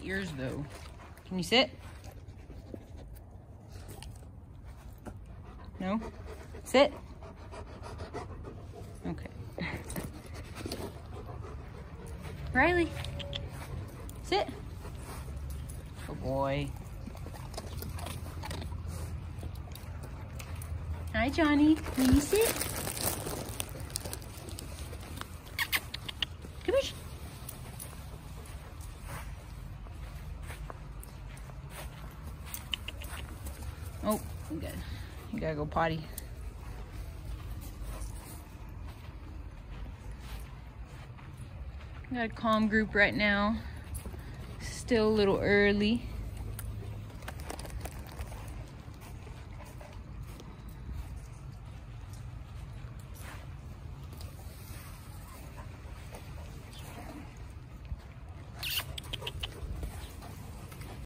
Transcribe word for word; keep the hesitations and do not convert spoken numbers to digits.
ears though. Can you sit? No? Sit? Okay. Riley, sit. Good boy. Hi, Johnny. Can you sit? Come here. Oh, you gotta, you gotta go potty. Got a calm group right now. Still a little early.